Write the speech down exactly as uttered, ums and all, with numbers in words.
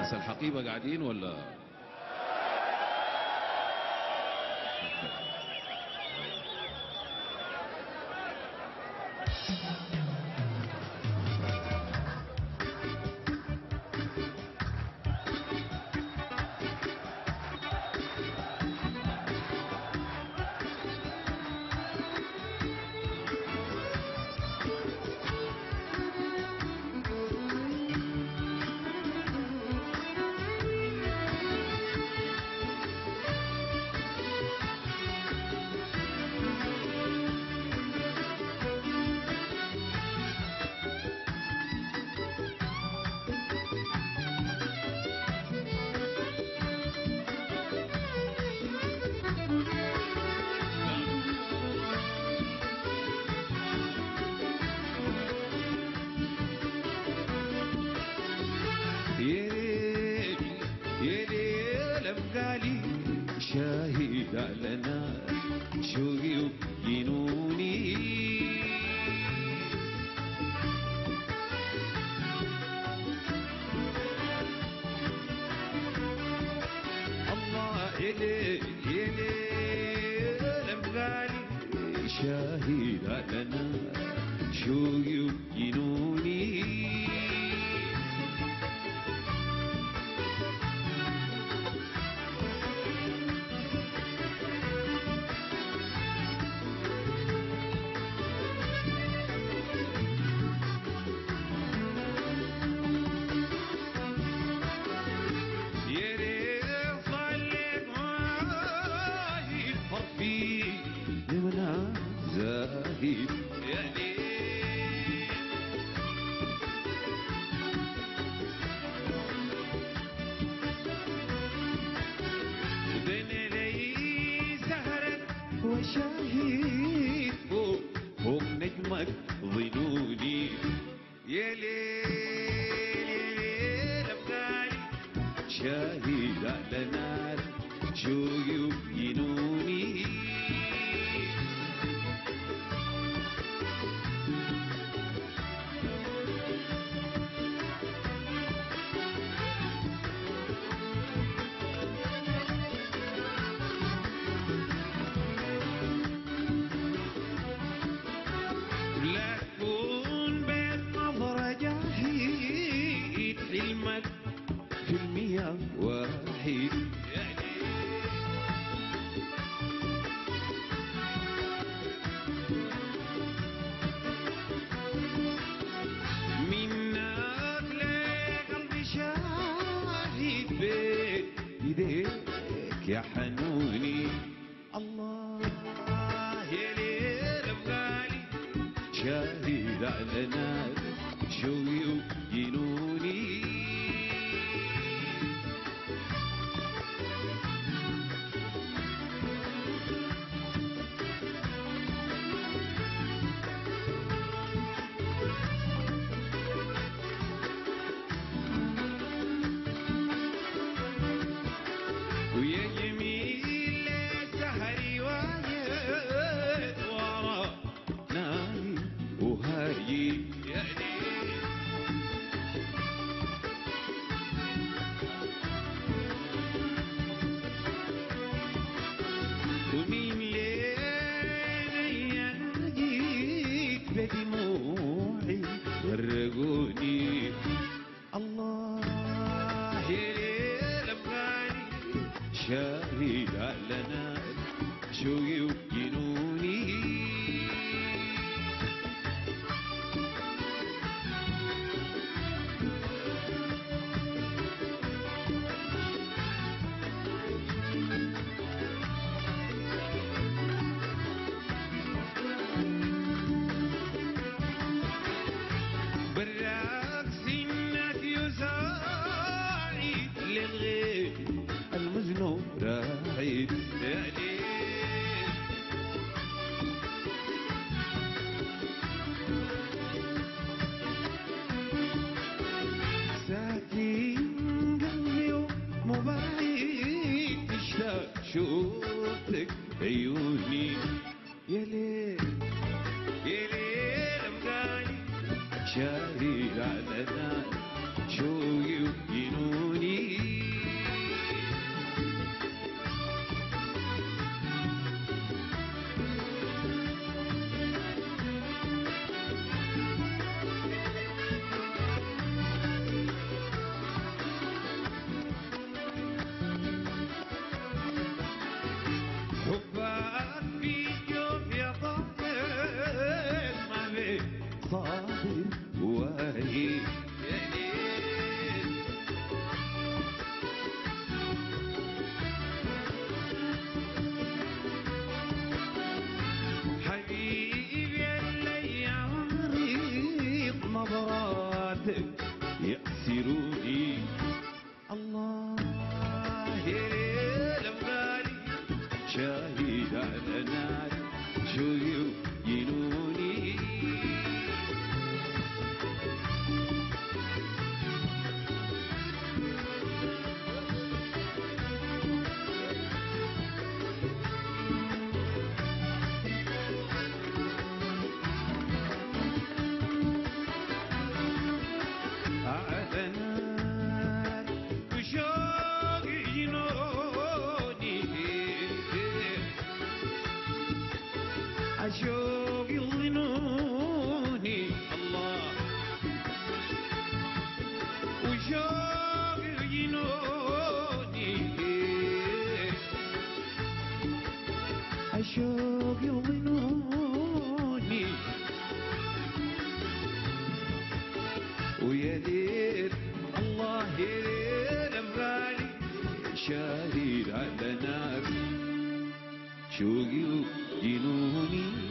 ناس الحقيبة قاعدين ولا؟ بقالي شاهد على نار شوقي وجنوني الله إلي إلي بقالي شاهد على نار شوقي وجنوني يمنا زاهد يا ليل بين لي سهرك وشاهد فوق فوق نجمك ظنوني يا ليل يا ليل ابقالي شاهد على نار شوقي وجنوني لا تكون بين نظرة جاهد حلمك في المياه واحد منك لقلبي شاهد بيديك يا حنوني الله يا ليل بقالي شاهد على نار شوقي وجنوني ويا جميل سهري وايد ورا نايم وهايم يا ليل ومين لين ينجيك بدموعي غرقوني الله يا ليل ابقاني شاهد على نار شوقي وجنوني بالرقص الناس يساعد للغير المجنون راعد يا ليل ساكن قلبي ومبعيد تشتاق شوفتك عيوني يا ليل يا ليل بقالي شاهد على نار شوقي وجنوني حبك في جوف يا طاير ما بين صابر وهي يا ليل حبيبي الايام ريق نظراتك يأسروني الله يا ليل بغالي شاهد على نار شوقي وجنوني على نار وشوقي جنوني عشوق يظنوني الله وشوق يجنوني عشوق يظنوني ويا ليل الله يا ليل بغالي شاهد على نار شوقي وجنوني